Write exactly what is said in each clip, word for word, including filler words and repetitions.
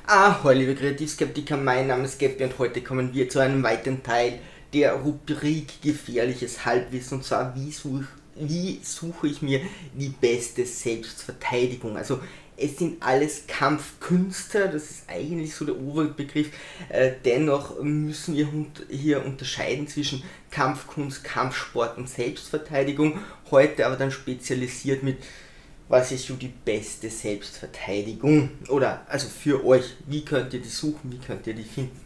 Ahoi liebe Kreativskeptiker, mein Name ist Gabby und heute kommen wir zu einem weiteren Teil der Rubrik Gefährliches Halbwissen, und zwar wie, such, wie suche ich mir die beste Selbstverteidigung. Also es sind alles Kampfkünste, das ist eigentlich so der Oberbegriff, äh, dennoch müssen wir hier unterscheiden zwischen Kampfkunst, Kampfsport und Selbstverteidigung, heute aber dann spezialisiert mit was ist so die beste Selbstverteidigung, oder also für euch, wie könnt ihr die suchen, wie könnt ihr die finden.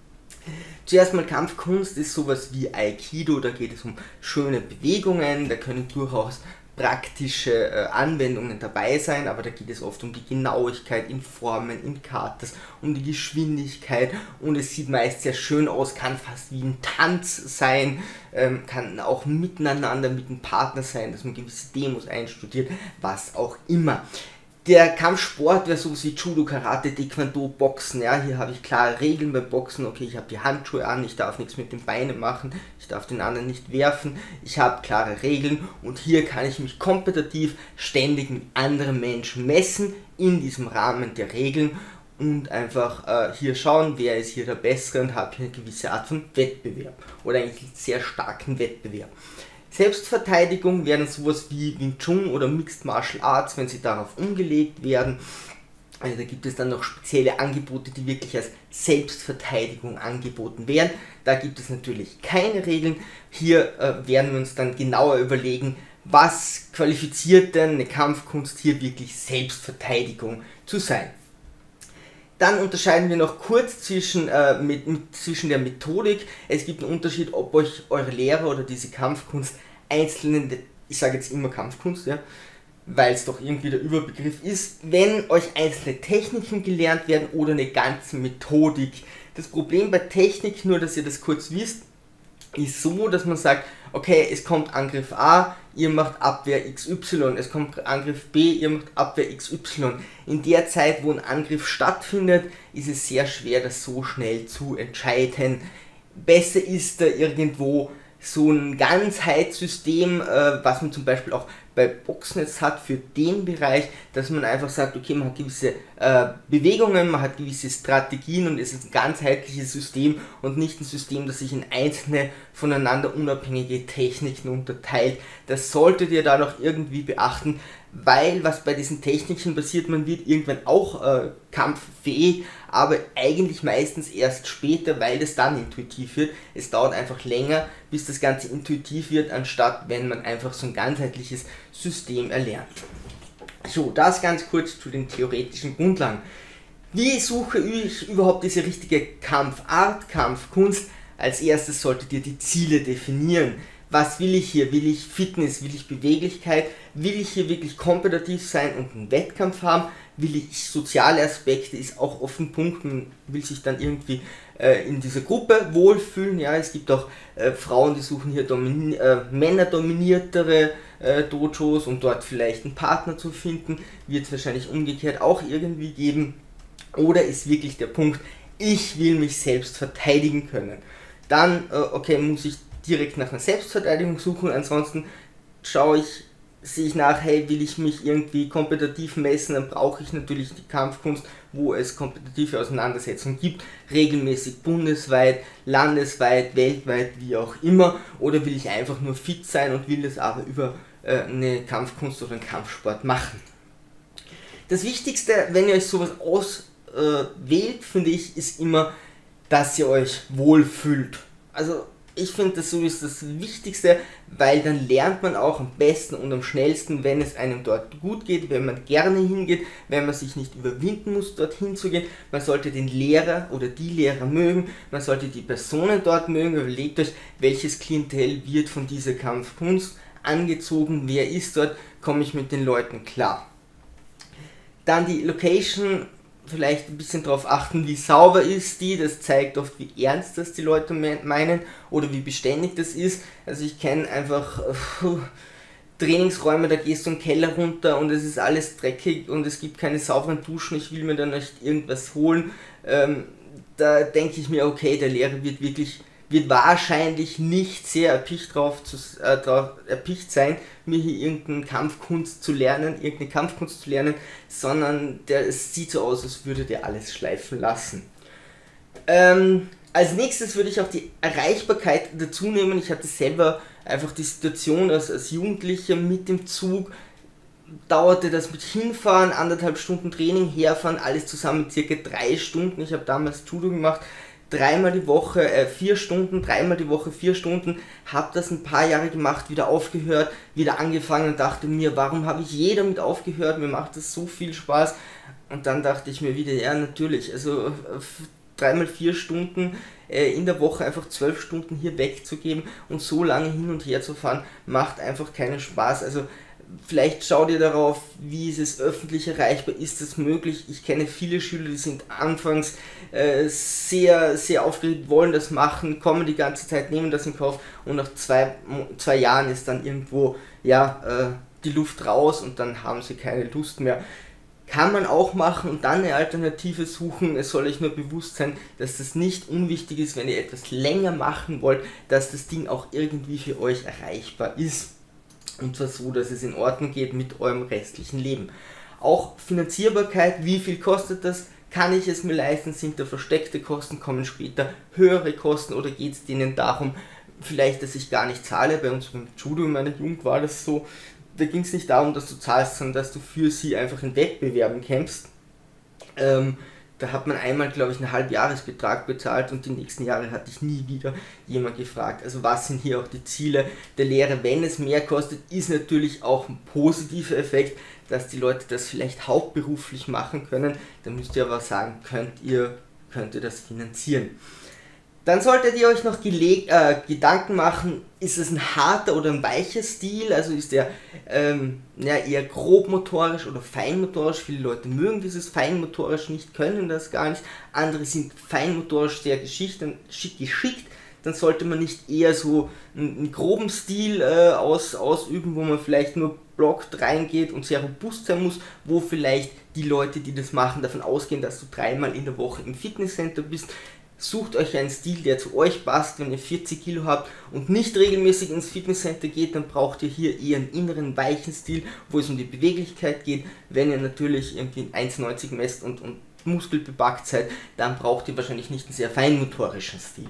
Zuerst mal Kampfkunst ist sowas wie Aikido, da geht es um schöne Bewegungen, da können durchaus praktische äh, Anwendungen dabei sein, aber da geht es oft um die Genauigkeit in Formen, in Katas, um die Geschwindigkeit, und es sieht meist sehr schön aus, kann fast wie ein Tanz sein, ähm, kann auch miteinander mit einem Partner sein, dass man gewisse Demos einstudiert, was auch immer. Der Kampfsport wäre sowas wie Judo, Karate, Taekwondo, Boxen. Ja, hier habe ich klare Regeln beim Boxen. Okay, ich habe die Handschuhe an, ich darf nichts mit den Beinen machen, ich darf den anderen nicht werfen. Ich habe klare Regeln und hier kann ich mich kompetitiv ständig mit anderen Menschen messen in diesem Rahmen der Regeln und einfach äh, hier schauen, wer ist hier der Bessere, und habe hier eine gewisse Art von Wettbewerb oder eigentlich einen sehr starken Wettbewerb. Selbstverteidigung wären sowas wie Wing Chun oder Mixed Martial Arts, wenn sie darauf umgelegt werden. Also da gibt es dann noch spezielle Angebote, die wirklich als Selbstverteidigung angeboten werden. Da gibt es natürlich keine Regeln. Hier äh, werden wir uns dann genauer überlegen, was qualifiziert denn eine Kampfkunst hier wirklich Selbstverteidigung zu sein. Dann unterscheiden wir noch kurz zwischen, äh, mit, mit, zwischen der Methodik. Es gibt einen Unterschied, ob euch eure Lehrer oder diese Kampfkunst einzelne, ich sage jetzt immer Kampfkunst, ja, weil es doch irgendwie der Überbegriff ist, wenn euch einzelne Techniken gelernt werden oder eine ganze Methodik. Das Problem bei Technik, nur dass ihr das kurz wisst, ist so, dass man sagt, okay, es kommt Angriff A, ihr macht Abwehr X Y, es kommt Angriff B, ihr macht Abwehr X Y. In der Zeit, wo ein Angriff stattfindet, ist es sehr schwer, das so schnell zu entscheiden. Besser ist da irgendwo so ein Ganzheitssystem, äh, was man zum Beispiel auch bei Boxen jetzt hat für den Bereich, dass man einfach sagt, okay, man hat gewisse äh, Bewegungen, man hat gewisse Strategien und es ist ein ganzheitliches System und nicht ein System, das sich in einzelne voneinander unabhängige Techniken unterteilt. Das solltet ihr da noch irgendwie beachten, weil was bei diesen Techniken passiert, man wird irgendwann auch äh, kampffähig, aber eigentlich meistens erst später, weil das dann intuitiv wird. Es dauert einfach länger, bis das Ganze intuitiv wird, anstatt wenn man einfach so ein ganzheitliches System erlernt. So, das ganz kurz zu den theoretischen Grundlagen. Wie suche ich überhaupt diese richtige Kampfart, Kampfkunst? Als erstes solltet ihr die Ziele definieren. Was will ich hier? Will ich Fitness? Will ich Beweglichkeit? Will ich hier wirklich kompetitiv sein und einen Wettkampf haben? Will ich soziale Aspekte? Ist auch oft ein Punkt, man will sich dann irgendwie äh, in dieser Gruppe wohlfühlen. Ja, es gibt auch äh, Frauen, die suchen hier domini äh, männerdominiertere äh, Dojos, um dort vielleicht einen Partner zu finden. Wird es wahrscheinlich umgekehrt auch irgendwie geben. Oder ist wirklich der Punkt, ich will mich selbst verteidigen können. Dann, äh, okay, muss ich direkt nach einer Selbstverteidigung suchen, ansonsten schaue ich, sehe ich nach, hey, will ich mich irgendwie kompetitiv messen, dann brauche ich natürlich die Kampfkunst, wo es kompetitive Auseinandersetzungen gibt, regelmäßig bundesweit, landesweit, weltweit, wie auch immer, oder will ich einfach nur fit sein und will das aber über äh, eine Kampfkunst oder einen Kampfsport machen. Das Wichtigste, wenn ihr euch sowas auswählt, äh, finde ich, ist immer, dass ihr euch wohlfühlt. Also ich finde, das so ist das Wichtigste, weil dann lernt man auch am besten und am schnellsten, wenn es einem dort gut geht, wenn man gerne hingeht, wenn man sich nicht überwinden muss, dorthin zu gehen. Man sollte den Lehrer oder die Lehrer mögen, man sollte die Personen dort mögen. Überlegt euch, welches Klientel wird von dieser Kampfkunst angezogen, wer ist dort, komme ich mit den Leuten klar. Dann die Location. Vielleicht ein bisschen darauf achten, wie sauber ist die, das zeigt oft, wie ernst das die Leute meinen oder wie beständig das ist. Also ich kenne einfach uh, Trainingsräume, da gehst du im Keller runter und es ist alles dreckig und es gibt keine sauberen Duschen, ich will mir da nicht irgendwas holen. Ähm, da denke ich mir, okay, der Lehrer wird wirklich wird wahrscheinlich nicht sehr erpicht, drauf zu, äh, drauf erpicht sein, mir hier irgendeine Kampfkunst zu lernen, irgendeine Kampfkunst zu lernen, sondern der, es sieht so aus, als würde der alles schleifen lassen. Ähm, als nächstes würde ich auch die Erreichbarkeit dazu nehmen. Ich hatte selber einfach die Situation, dass als Jugendlicher mit dem Zug dauerte das mit Hinfahren, anderthalb Stunden Training, herfahren, alles zusammen circa drei Stunden. Ich habe damals Judo gemacht, dreimal die Woche, äh, vier Stunden, dreimal die Woche, vier Stunden, habe das ein paar Jahre gemacht, wieder aufgehört, wieder angefangen und dachte mir, warum habe ich je damit aufgehört, mir macht das so viel Spaß. Und dann dachte ich mir wieder, ja natürlich, also dreimal vier Stunden äh, in der Woche einfach zwölf Stunden hier wegzugeben und so lange hin und her zu fahren, macht einfach keinen Spaß. Also vielleicht schaut ihr darauf, wie ist es öffentlich erreichbar, ist es möglich. Ich kenne viele Schüler, die sind anfangs äh, sehr, sehr aufgeregt, wollen das machen, kommen die ganze Zeit, nehmen das in Kauf und nach zwei, zwei Jahren ist dann irgendwo ja, äh, die Luft raus und dann haben sie keine Lust mehr. Kann man auch machen und dann eine Alternative suchen. Es soll euch nur bewusst sein, dass das nicht unwichtig ist, wenn ihr etwas länger machen wollt, dass das Ding auch irgendwie für euch erreichbar ist. Und zwar so, dass es in Ordnung geht mit eurem restlichen Leben. Auch Finanzierbarkeit, wie viel kostet das? Kann ich es mir leisten? Sind da versteckte Kosten? Kommen später höhere Kosten oder geht es denen darum, vielleicht, dass ich gar nicht zahle? Bei uns beim Judo in meiner Jugend war das so, da ging es nicht darum, dass du zahlst, sondern dass du für sie einfach in Wettbewerben kämpfst. Ähm, Da hat man einmal, glaube ich, einen Halbjahresbetrag bezahlt und die nächsten Jahre hatte ich nie wieder jemand gefragt. Also was sind hier auch die Ziele der Lehre? Wenn es mehr kostet, ist natürlich auch ein positiver Effekt, dass die Leute das vielleicht hauptberuflich machen können. Da müsst ihr aber sagen, könnt ihr, könnt ihr das finanzieren. Dann solltet ihr euch noch äh, Gedanken machen, ist es ein harter oder ein weicher Stil, also ist der ähm, ja, eher grobmotorisch oder feinmotorisch. Viele Leute mögen dieses feinmotorisch nicht, können das gar nicht, andere sind feinmotorisch sehr geschickt, geschickt. Dann sollte man nicht eher so einen, einen groben Stil äh, aus, ausüben, wo man vielleicht nur blockt reingeht und sehr robust sein muss, wo vielleicht die Leute, die das machen, davon ausgehen, dass du dreimal in der Woche im Fitnesscenter bist. Sucht euch einen Stil, der zu euch passt. Wenn ihr vierzig Kilo habt und nicht regelmäßig ins Fitnesscenter geht, dann braucht ihr hier eher einen inneren, weichen Stil, wo es um die Beweglichkeit geht. Wenn ihr natürlich irgendwie eins neunzig messt und, und muskelbepackt seid, dann braucht ihr wahrscheinlich nicht einen sehr feinmotorischen Stil.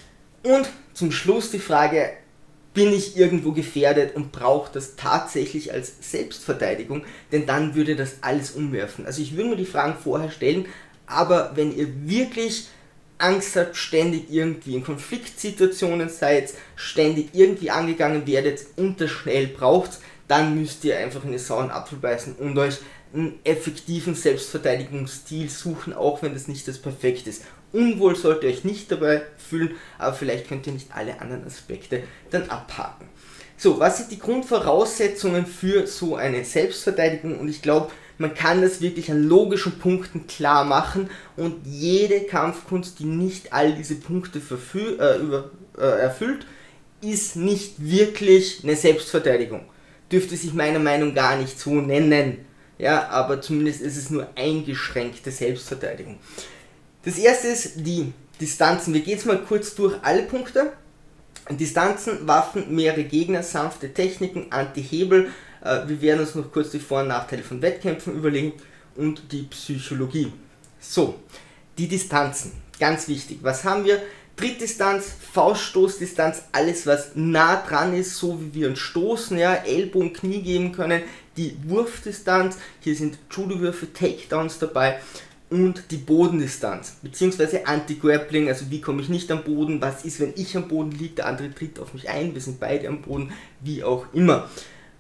Und zum Schluss die Frage, bin ich irgendwo gefährdet und brauche das tatsächlich als Selbstverteidigung? Denn dann würde das alles umwerfen. Also ich würde mir die Fragen vorher stellen, aber wenn ihr wirklich Angst habt, ständig irgendwie in Konfliktsituationen seid, ständig irgendwie angegangen werdet und das schnell braucht, dann müsst ihr einfach in den sauren Apfel beißen und euch einen effektiven Selbstverteidigungsstil suchen, auch wenn das nicht das Perfekte ist. Unwohl sollt ihr euch nicht dabei fühlen, aber vielleicht könnt ihr nicht alle anderen Aspekte dann abhaken. So, was sind die Grundvoraussetzungen für so eine Selbstverteidigung? Und ich glaube, man kann das wirklich an logischen Punkten klar machen und jede Kampfkunst, die nicht all diese Punkte verfü- äh, über, äh, erfüllt, ist nicht wirklich eine Selbstverteidigung. Dürfte sich meiner Meinung nach gar nicht so nennen, ja, aber zumindest ist es nur eingeschränkte Selbstverteidigung. Das erste ist die Distanzen. Wir gehen jetzt mal kurz durch alle Punkte. Distanzen, Waffen, mehrere Gegner, sanfte Techniken, Anti-Hebel. Wir werden uns noch kurz die Vor- und Nachteile von Wettkämpfen überlegen und die Psychologie. So, die Distanzen, ganz wichtig. Was haben wir? Trittdistanz, Fauststoßdistanz, alles was nah dran ist, so wie wir uns stoßen, ja, Ellbogen, Knie geben können. Die Wurfdistanz, hier sind Judo-Würfe, Takedowns dabei. Und die Bodendistanz, beziehungsweise Anti-Grappling, also wie komme ich nicht am Boden, was ist, wenn ich am Boden liege, der andere tritt auf mich ein, wir sind beide am Boden, wie auch immer.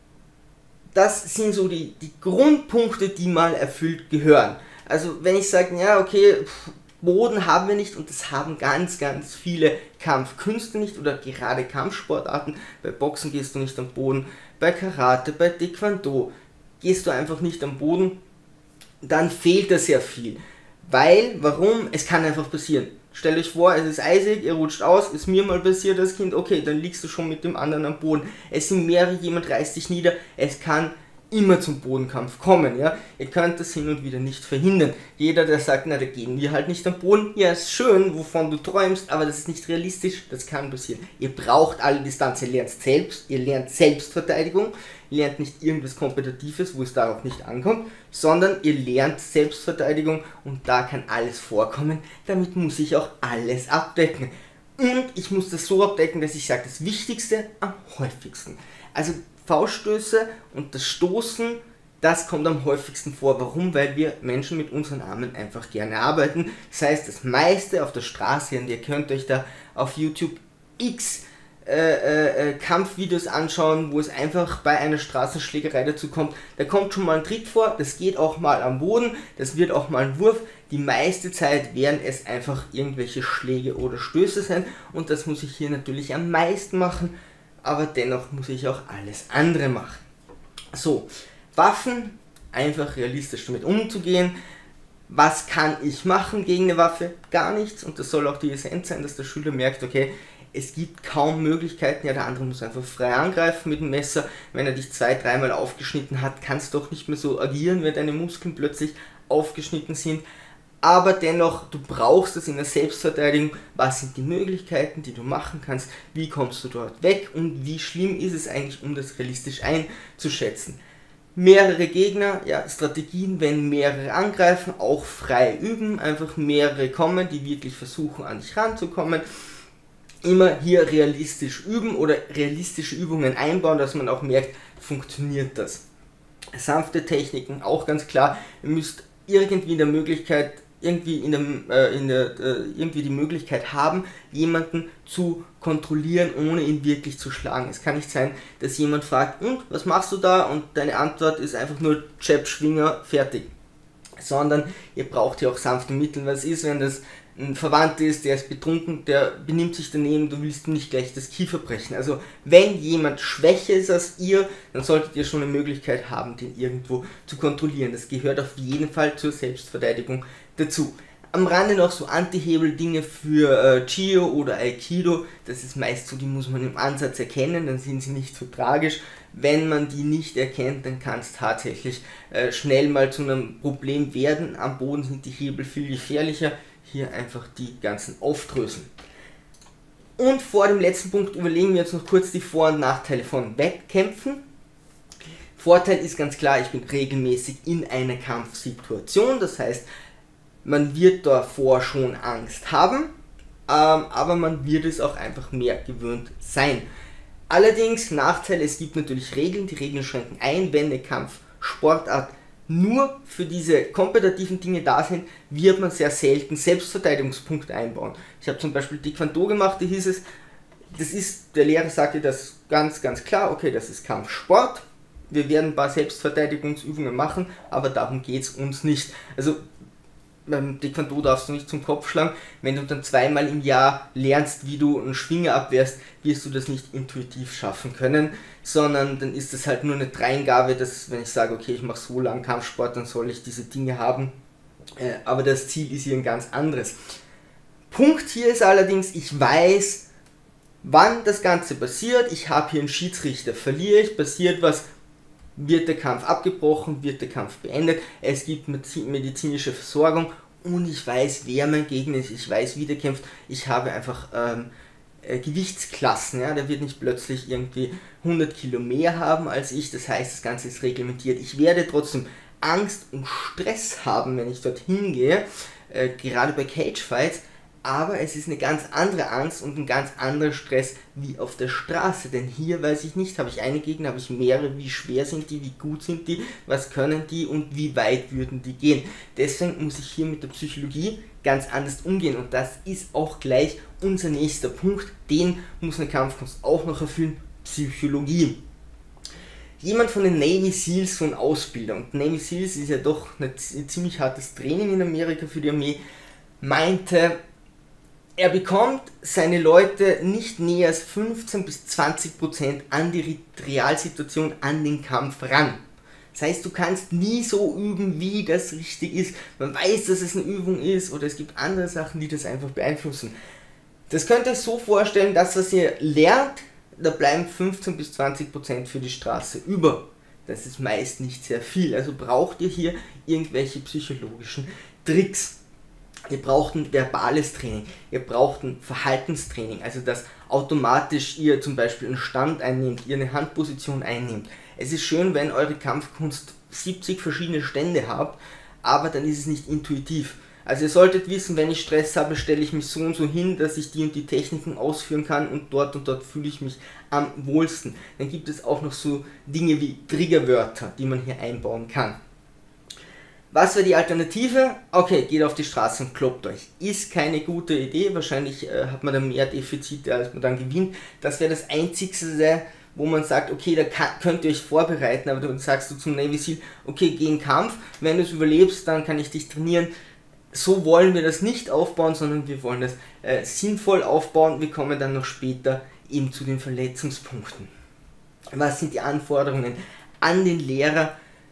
Das sind so die, die Grundpunkte, die mal erfüllt gehören. Also wenn ich sage, ja okay, Boden haben wir nicht und das haben ganz, ganz viele Kampfkünste nicht oder gerade Kampfsportarten. Bei Boxen gehst du nicht am Boden, bei Karate, bei Taekwondo gehst du einfach nicht am Boden. Dann fehlt da sehr viel. Weil, warum? Es kann einfach passieren. Stellt euch vor, es ist eisig, ihr rutscht aus, ist mir mal passiert als Kind, okay, dann liegst du schon mit dem anderen am Boden. Es sind mehrere, jemand reißt dich nieder, es kann immer zum Bodenkampf kommen, ja. Ihr könnt das hin und wieder nicht verhindern. Jeder, der sagt, na, da gehen wir halt nicht am Boden, ja, ist schön, wovon du träumst, aber das ist nicht realistisch, das kann passieren. Ihr braucht alle Distanz, ihr lernt selbst, ihr lernt Selbstverteidigung, ihr lernt nicht irgendwas Kompetitives, wo es darauf nicht ankommt, sondern ihr lernt Selbstverteidigung und da kann alles vorkommen, damit muss ich auch alles abdecken. Und ich muss das so abdecken, dass ich sage, das Wichtigste am häufigsten. Also Fauststöße und das Stoßen, das kommt am häufigsten vor. Warum? Weil wir Menschen mit unseren Armen einfach gerne arbeiten. Das heißt, das meiste auf der Straße, und ihr könnt euch da auf YouTube x äh, äh, Kampfvideos anschauen, wo es einfach bei einer Straßenschlägerei dazu kommt. Da kommt schon mal ein Tritt vor, das geht auch mal am Boden, das wird auch mal ein Wurf. Die meiste Zeit werden es einfach irgendwelche Schläge oder Stöße sein und das muss ich hier natürlich am meisten machen. Aber dennoch muss ich auch alles andere machen. So, Waffen, einfach realistisch damit umzugehen. Was kann ich machen gegen eine Waffe? Gar nichts. Und das soll auch die Essenz sein, dass der Schüler merkt, okay, es gibt kaum Möglichkeiten. Ja, der andere muss einfach frei angreifen mit dem Messer. Wenn er dich zwei, dreimal aufgeschnitten hat, kannst du doch nicht mehr so agieren, wenn deine Muskeln plötzlich aufgeschnitten sind. Aber dennoch, du brauchst es in der Selbstverteidigung. Was sind die Möglichkeiten, die du machen kannst? Wie kommst du dort weg? Und wie schlimm ist es eigentlich, um das realistisch einzuschätzen? Mehrere Gegner, ja, Strategien, wenn mehrere angreifen, auch frei üben. Einfach mehrere kommen, die wirklich versuchen, an dich ranzukommen. Immer hier realistisch üben oder realistische Übungen einbauen, dass man auch merkt, funktioniert das. Sanfte Techniken, auch ganz klar. Ihr müsst irgendwie in der Möglichkeit irgendwie in dem, äh, in der, äh, irgendwie die Möglichkeit haben, jemanden zu kontrollieren, ohne ihn wirklich zu schlagen. Es kann nicht sein, dass jemand fragt, und was machst du da? Und deine Antwort ist einfach nur Jab, Schwinger, fertig. Sondern ihr braucht ja auch sanfte Mittel. Was ist, wenn das ein Verwandter ist, der ist betrunken, der benimmt sich daneben, du willst ihm nicht gleich das Kiefer brechen. Also wenn jemand schwächer ist als ihr, dann solltet ihr schon eine Möglichkeit haben, den irgendwo zu kontrollieren. Das gehört auf jeden Fall zur Selbstverteidigung dazu. Am Rande noch so Anti-Hebel-Dinge für äh, Chio oder Aikido, das ist meist so, die muss man im Ansatz erkennen, dann sind sie nicht so tragisch. Wenn man die nicht erkennt, dann kann es tatsächlich äh, schnell mal zu einem Problem werden. Am Boden sind die Hebel viel gefährlicher. Hier einfach die ganzen aufdröseln. Und vor dem letzten Punkt überlegen wir jetzt noch kurz die Vor- und Nachteile von Wettkämpfen. Vorteil ist ganz klar, ich bin regelmäßig in einer Kampfsituation, das heißt, man wird davor schon Angst haben, ähm, aber man wird es auch einfach mehr gewöhnt sein. Allerdings Nachteil, es gibt natürlich Regeln, die Regeln schränken ein, wenn eine Kampfsportart nur für diese kompetitiven Dinge da sind, wird man sehr selten Selbstverteidigungspunkte einbauen. Ich habe zum Beispiel Taekwondo gemacht, da hieß es, das ist, der Lehrer sagte das ganz, ganz klar, okay, das ist Kampfsport, wir werden ein paar Selbstverteidigungsübungen machen, aber darum geht es uns nicht. Also beim Taekwondo darfst du nicht zum Kopf schlagen. Wenn du dann zweimal im Jahr lernst, wie du einen Schwinger abwehrst, wirst du das nicht intuitiv schaffen können, sondern dann ist das halt nur eine Dreingabe, dass wenn ich sage, okay, ich mache so lange Kampfsport, dann soll ich diese Dinge haben. Äh, aber das Ziel ist hier ein ganz anderes. Punkt hier ist allerdings, ich weiß, wann das Ganze passiert. Ich habe hier einen Schiedsrichter. Verliere ich, passiert was, wird der Kampf abgebrochen, wird der Kampf beendet, es gibt medizinische Versorgung und ich weiß, wer mein Gegner ist, ich weiß, wie der kämpft, ich habe einfach ähm, äh, Gewichtsklassen, ja, der wird nicht plötzlich irgendwie hundert Kilo mehr haben als ich, das heißt, das Ganze ist reglementiert. Ich werde trotzdem Angst und Stress haben, wenn ich dorthin gehe, äh, gerade bei Cagefights, aber es ist eine ganz andere Angst und ein ganz anderer Stress wie auf der Straße, denn hier weiß ich nicht, habe ich eine Gegner, habe ich mehrere, wie schwer sind die, wie gut sind die, was können die und wie weit würden die gehen. Deswegen muss ich hier mit der Psychologie ganz anders umgehen und das ist auch gleich unser nächster Punkt, den muss eine Kampfkunst auch noch erfüllen, Psychologie. Jemand von den Navy Seals, so ein Ausbilder, und Navy Seals ist ja doch ein ziemlich hartes Training in Amerika für die Armee, meinte, er bekommt seine Leute nicht näher als fünfzehn bis zwanzig Prozent an die Realsituation, an den Kampf ran. Das heißt, du kannst nie so üben, wie das richtig ist. Man weiß, dass es eine Übung ist oder es gibt andere Sachen, die das einfach beeinflussen. Das könnt ihr euch so vorstellen, dass was ihr lernt, da bleiben fünfzehn bis zwanzig Prozent für die Straße über. Das ist meist nicht sehr viel. Also braucht ihr hier irgendwelche psychologischen Tricks. Ihr braucht ein verbales Training, ihr braucht ein Verhaltenstraining, also dass automatisch ihr zum Beispiel einen Stand einnehmt, ihr eine Handposition einnehmt. Es ist schön, wenn eure Kampfkunst siebzig verschiedene Stände habt, aber dann ist es nicht intuitiv. Also ihr solltet wissen, wenn ich Stress habe, stelle ich mich so und so hin, dass ich die und die Techniken ausführen kann und dort und dort fühle ich mich am wohlsten. Dann gibt es auch noch so Dinge wie Triggerwörter, die man hier einbauen kann. Was wäre die Alternative? Okay, geht auf die Straße und kloppt euch. Ist keine gute Idee, wahrscheinlich äh, hat man dann mehr Defizite, als man dann gewinnt. Das wäre das Einzigste, wo man sagt, okay, da kann, könnt ihr euch vorbereiten, aber dann sagst du zum Navy Seal, okay, geh in Kampf, wenn du es überlebst, dann kann ich dich trainieren. So wollen wir das nicht aufbauen, sondern wir wollen das äh, sinnvoll aufbauen. Wir kommen dann noch später eben zu den Verletzungspunkten. Was sind die Anforderungen an den Lehrer?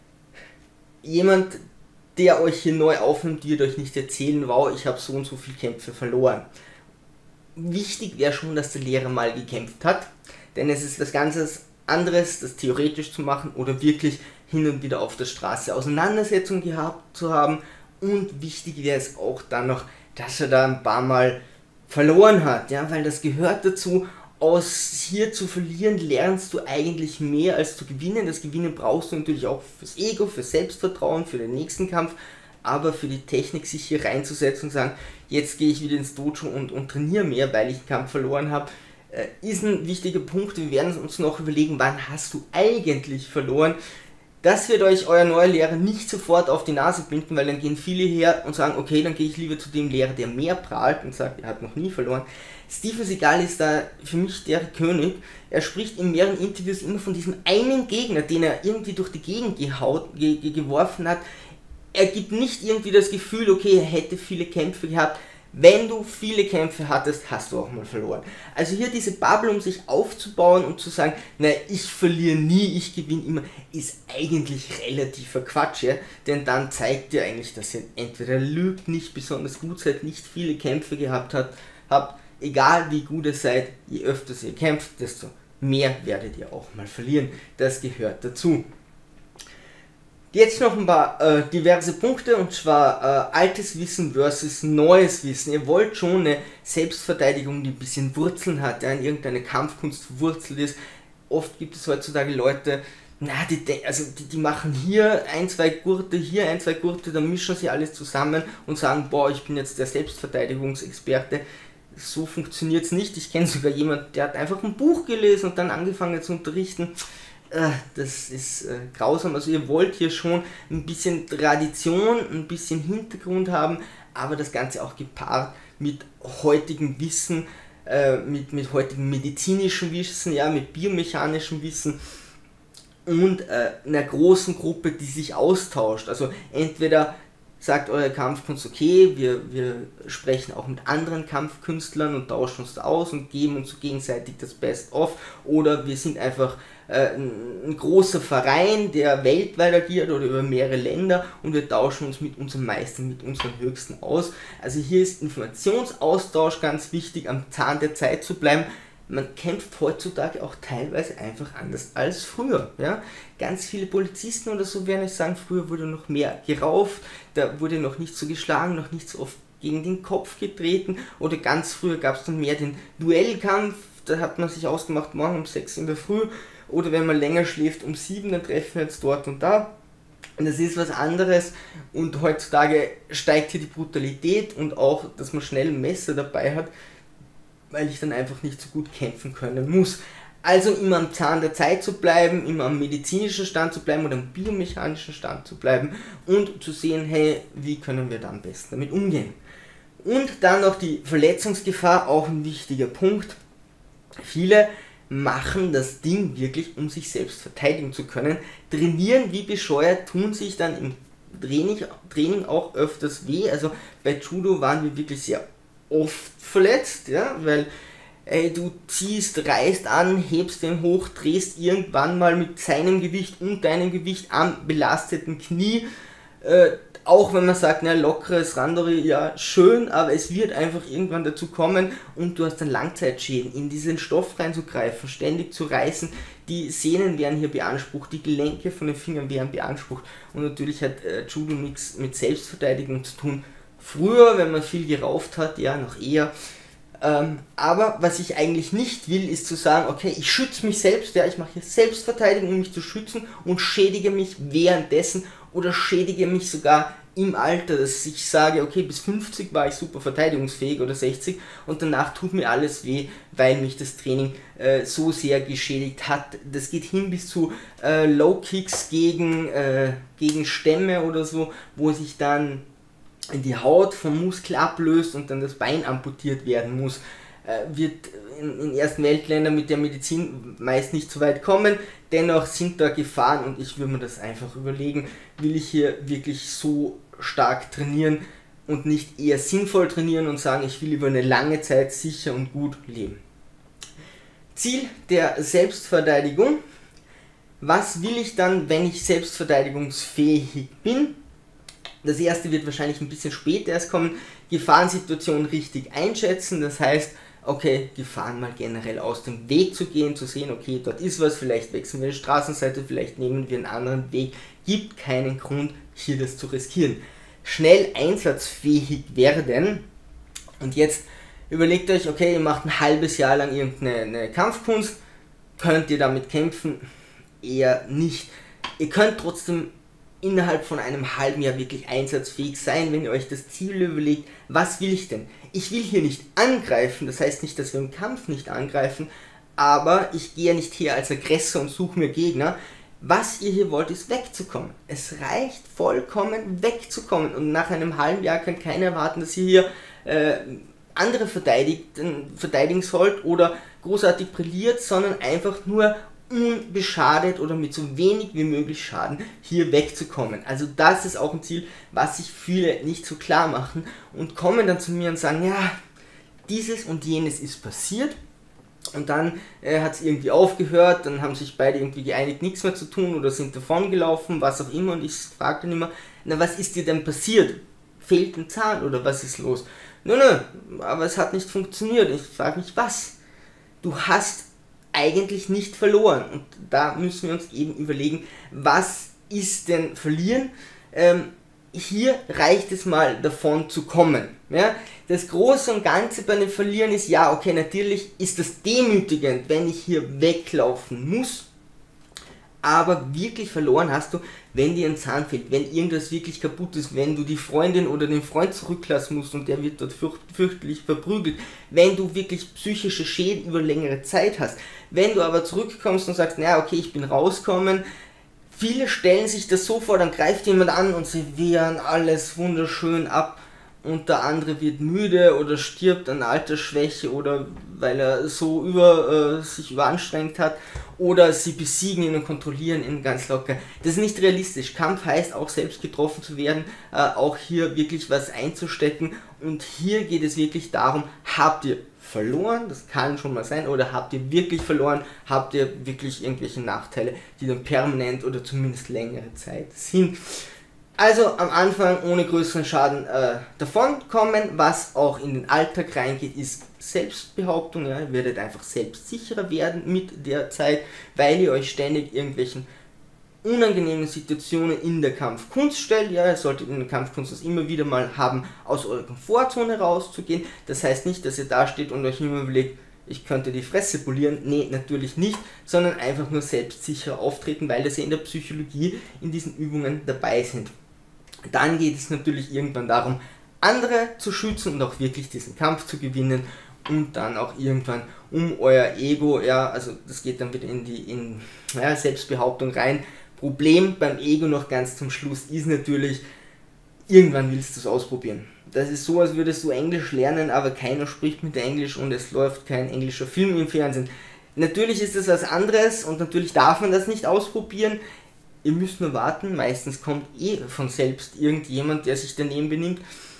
Jemand, der euch hier neu aufnimmt, wird euch nicht erzählen, wow, ich habe so und so viele Kämpfe verloren. Wichtig wäre schon, dass der Lehrer mal gekämpft hat, denn es ist was ganz anderes, das theoretisch zu machen oder wirklich hin und wieder auf der Straße Auseinandersetzungen gehabt zu haben. Und wichtig wäre es auch dann noch, dass er da ein paar Mal verloren hat, ja, weil das gehört dazu. Aus hier zu verlieren lernst du eigentlich mehr als zu gewinnen. Das Gewinnen brauchst du natürlich auch fürs Ego, für Selbstvertrauen, für den nächsten Kampf, aber für die Technik, sich hier reinzusetzen und sagen, jetzt gehe ich wieder ins Dojo und, und trainiere mehr, weil ich einen Kampf verloren habe, äh, ist ein wichtiger Punkt. Wir werden uns noch überlegen, wann hast du eigentlich verloren. Das wird euch euer neuer Lehrer nicht sofort auf die Nase binden, weil dann gehen viele her und sagen, okay, dann gehe ich lieber zu dem Lehrer, der mehr prahlt und sagt, er hat noch nie verloren. Steven Seagal ist da für mich der König. Er spricht in mehreren Interviews immer von diesem einen Gegner, den er irgendwie durch die Gegend gehaut, ge, ge, geworfen hat. Er gibt nicht irgendwie das Gefühl, okay, er hätte viele Kämpfe gehabt. Wenn du viele Kämpfe hattest, hast du auch mal verloren. Also hier diese Bubble, um sich aufzubauen und zu sagen, na, ich verliere nie, ich gewinne immer, ist eigentlich relativer Quatsch, ja? Denn dann zeigt ihr eigentlich, dass ihr entweder lügt, nicht besonders gut seid, nicht viele Kämpfe gehabt habt, habt, egal wie gut ihr seid, je öfter ihr kämpft, desto mehr werdet ihr auch mal verlieren. Das gehört dazu. Jetzt noch ein paar äh, diverse Punkte, und zwar äh, altes Wissen versus neues Wissen. Ihr wollt schon eine Selbstverteidigung, die ein bisschen Wurzeln hat, ja, in irgendeine Kampfkunst verwurzelt ist. Oft gibt es heutzutage Leute, na, die, also die, die machen hier ein, zwei Gurte, hier ein, zwei Gurte, dann mischen sie alles zusammen und sagen, boah, ich bin jetzt der Selbstverteidigungsexperte. So funktioniert es nicht. Ich kenne sogar jemanden, der hat einfach ein Buch gelesen und dann angefangen zu unterrichten. Das ist äh, grausam. Also ihr wollt hier schon ein bisschen Tradition, ein bisschen Hintergrund haben, aber das Ganze auch gepaart mit heutigem Wissen, äh, mit, mit heutigem medizinischem Wissen, ja, mit biomechanischem Wissen und äh, einer großen Gruppe, die sich austauscht. Also entweder sagt eure Kampfkunst, okay, wir, wir sprechen auch mit anderen Kampfkünstlern und tauschen uns da aus und geben uns so gegenseitig das Best-of, oder wir sind einfach äh, ein, ein großer Verein, der weltweit agiert oder über mehrere Länder, und wir tauschen uns mit unseren Meistern, mit unseren Höchsten aus. Also hier ist Informationsaustausch ganz wichtig, am Zahn der Zeit zu bleiben. Man kämpft heutzutage auch teilweise einfach anders als früher. Ja? Ganz viele Polizisten oder so werden euch sagen, früher wurde noch mehr gerauft, da wurde noch nicht so geschlagen, noch nicht so oft gegen den Kopf getreten, oder ganz früher gab es dann mehr den Duellkampf, da hat man sich ausgemacht, morgen um sechs in der Früh, oder wenn man länger schläft, um sieben, dann treffen wir jetzt dort und da. Und das ist was anderes, und heutzutage steigt hier die Brutalität und auch, dass man schnell ein Messer dabei hat, weil ich dann einfach nicht so gut kämpfen können muss. Also immer am Zahn der Zeit zu bleiben, immer am medizinischen Stand zu bleiben oder am biomechanischen Stand zu bleiben und zu sehen, hey, wie können wir da am besten damit umgehen. Und dann noch die Verletzungsgefahr, auch ein wichtiger Punkt. Viele machen das Ding wirklich, um sich selbst verteidigen zu können, trainieren wie bescheuert, tun sich dann im Training, Training auch öfters weh. Also bei Judo waren wir wirklich sehr oft verletzt, ja, weil ey, du ziehst, reißt an, hebst den hoch, drehst irgendwann mal mit seinem Gewicht und deinem Gewicht am belasteten Knie äh, auch wenn man sagt, na, lockeres Randori, ja, schön, aber es wird einfach irgendwann dazu kommen und du hast dann Langzeitschäden, in diesen Stoff reinzugreifen, ständig zu reißen, die Sehnen werden hier beansprucht, die Gelenke von den Fingern werden beansprucht und natürlich hat äh, Judo nichts mit Selbstverteidigung zu tun. Früher, wenn man viel gerauft hat, ja, noch eher. Ähm, aber was ich eigentlich nicht will, ist zu sagen, okay, ich schütze mich selbst, ja, ich mache hier Selbstverteidigung, um mich zu schützen und schädige mich währenddessen oder schädige mich sogar im Alter, dass ich sage, okay, bis fünfzig war ich super verteidigungsfähig oder sechzig und danach tut mir alles weh, weil mich das Training äh, so sehr geschädigt hat. Das geht hin bis zu äh, Low Kicks gegen, äh, gegen Stämme oder so, wo sich dann die Haut vom Muskel ablöst und dann das Bein amputiert werden muss, äh, wird in, in ersten Weltländern mit der Medizin meist nicht so weit kommen. Dennoch sind da Gefahren und ich würde mir das einfach überlegen, will ich hier wirklich so stark trainieren und nicht eher sinnvoll trainieren und sagen, ich will über eine lange Zeit sicher und gut leben. Ziel der Selbstverteidigung. Was will ich dann, wenn ich selbstverteidigungsfähig bin? Das erste wird wahrscheinlich ein bisschen später erst kommen, Gefahrensituation richtig einschätzen, das heißt, okay, Gefahren mal generell aus dem Weg zu gehen, zu sehen, okay, dort ist was, vielleicht wechseln wir die Straßenseite, vielleicht nehmen wir einen anderen Weg, gibt keinen Grund, hier das zu riskieren. Schnell einsatzfähig werden und jetzt überlegt euch, okay, ihr macht ein halbes Jahr lang irgendeine Kampfkunst, könnt ihr damit kämpfen? Eher nicht. Ihr könnt trotzdem innerhalb von einem halben Jahr wirklich einsatzfähig sein, wenn ihr euch das Ziel überlegt, was will ich denn? Ich will hier nicht angreifen, das heißt nicht, dass wir im Kampf nicht angreifen, aber ich gehe nicht hier als Aggressor und suche mir Gegner. Was ihr hier wollt, ist wegzukommen. Es reicht vollkommen wegzukommen und nach einem halben Jahr kann keiner erwarten, dass ihr hier äh, andere verteidigt, verteidigen sollt oder großartig brilliert, sondern einfach nur unbeschadet oder mit so wenig wie möglich Schaden hier wegzukommen. Also das ist auch ein Ziel, was sich viele nicht so klar machen und kommen dann zu mir und sagen, ja, dieses und jenes ist passiert und dann äh, hat es irgendwie aufgehört, dann haben sich beide irgendwie geeinigt, nichts mehr zu tun oder sind davon gelaufen, was auch immer und ich frage dann immer, na, was ist dir denn passiert? Fehlt ein Zahn oder was ist los? Nö, nö, aber es hat nicht funktioniert. Ich frage mich, was? Du hast eigentlich nicht verloren und da müssen wir uns eben überlegen, was ist denn verlieren? Ähm, hier reicht es mal davon zu kommen. Ja? Das Große und Ganze bei dem Verlieren ist, ja, okay, natürlich ist das demütigend, wenn ich hier weglaufen muss, aber wirklich verloren hast du, wenn dir ein Zahn fehlt, wenn irgendwas wirklich kaputt ist, wenn du die Freundin oder den Freund zurücklassen musst und der wird dort fürcht, fürchterlich verprügelt, wenn du wirklich psychische Schäden über längere Zeit hast, wenn du aber zurückkommst und sagst, naja, okay, ich bin rausgekommen, viele stellen sich das so vor, dann greift jemand an und sie wehren alles wunderschön ab und der andere wird müde oder stirbt an Altersschwäche oder weil er so über, äh, sich überanstrengt hat oder sie besiegen ihn und kontrollieren ihn ganz locker. Das ist nicht realistisch. Kampf heißt auch selbst getroffen zu werden, äh, auch hier wirklich was einzustecken und hier geht es wirklich darum, habt ihr verloren, das kann schon mal sein, oder habt ihr wirklich verloren, habt ihr wirklich irgendwelche Nachteile, die dann permanent oder zumindest längere Zeit sind. Also am Anfang ohne größeren Schaden äh, davonkommen, was auch in den Alltag reingeht, ist Selbstbehauptung. Ja? Ihr werdet einfach selbstsicherer werden mit der Zeit, weil ihr euch ständig irgendwelchen unangenehmen Situationen in der Kampfkunst stellt. Ja, ihr solltet in der Kampfkunst das immer wieder mal haben, aus eurer Komfortzone rauszugehen. Das heißt nicht, dass ihr da steht und euch immer überlegt, ich könnte die Fresse polieren. Nee, natürlich nicht, sondern einfach nur selbstsicher auftreten, weil das ja in der Psychologie in diesen Übungen dabei sind. Dann geht es natürlich irgendwann darum, andere zu schützen und auch wirklich diesen Kampf zu gewinnen und dann auch irgendwann um euer Ego, ja, also das geht dann wieder in die in, ja, Selbstbehauptung rein. Problem beim Ego noch ganz zum Schluss ist natürlich, irgendwann willst du es ausprobieren. Das ist so, als würdest du Englisch lernen, aber keiner spricht mit Englisch und es läuft kein englischer Film im Fernsehen. Natürlich ist das was anderes und natürlich darf man das nicht ausprobieren. Ihr müsst nur warten, meistens kommt eh von selbst irgendjemand, der sich daneben benimmt.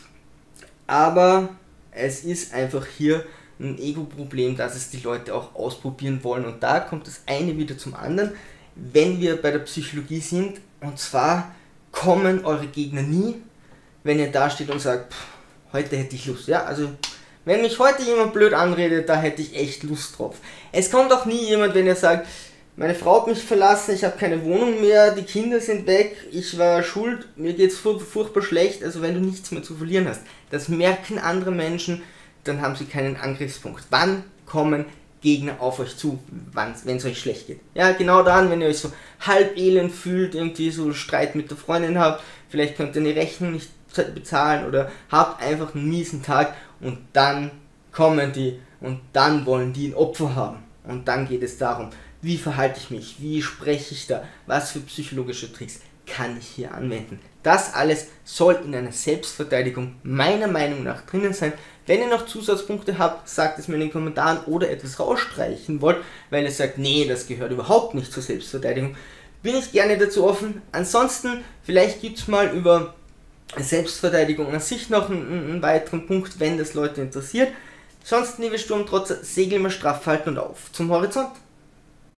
Aber es ist einfach hier ein Ego-Problem, dass es die Leute auch ausprobieren wollen. Und da kommt das eine wieder zum anderen, wenn wir bei der Psychologie sind. Und zwar kommen eure Gegner nie, wenn ihr da steht und sagt, pff, heute hätte ich Lust. Ja, also wenn mich heute jemand blöd anredet, da hätte ich echt Lust drauf. Es kommt auch nie jemand, wenn ihr sagt, meine Frau hat mich verlassen, ich habe keine Wohnung mehr, die Kinder sind weg, ich war schuld, mir geht's furch- furchtbar schlecht. Also wenn du nichts mehr zu verlieren hast, das merken andere Menschen, dann haben sie keinen Angriffspunkt. Wann kommen Gegner auf euch zu, wenn es euch schlecht geht? Ja, genau dann, wenn ihr euch so halb elend fühlt, irgendwie so Streit mit der Freundin habt, vielleicht könnt ihr eine Rechnung nicht bezahlen oder habt einfach einen miesen Tag und dann kommen die und dann wollen die ein Opfer haben. Und dann geht es darum, wie verhalte ich mich, wie spreche ich da, was für psychologische Tricks kann ich hier anwenden. Das alles soll in einer Selbstverteidigung meiner Meinung nach drinnen sein. Wenn ihr noch Zusatzpunkte habt, sagt es mir in den Kommentaren oder etwas rausstreichen wollt, weil ihr sagt, nee, das gehört überhaupt nicht zur Selbstverteidigung, bin ich gerne dazu offen. Ansonsten, vielleicht gibt es mal über Selbstverteidigung an sich noch einen, einen weiteren Punkt, wenn das Leute interessiert. Sonst, liebe Sturmtrotzer, segel mal straff halten und auf zum Horizont.